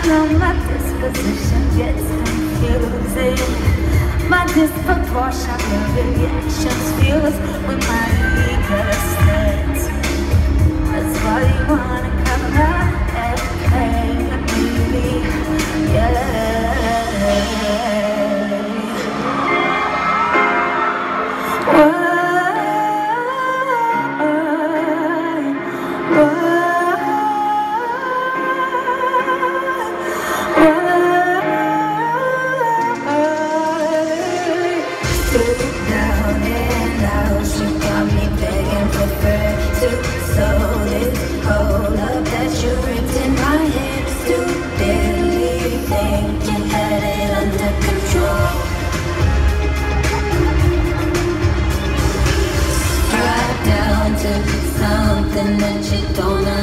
know my disposition gets confusing. My disproportionate reactions fuse with my ego state. That's why you wanna come out and play with me, yeah. Down and out, she got me begging for further. So this hold up that you ripped in my head, stupidly think you had it under control. Drive down to something that you don't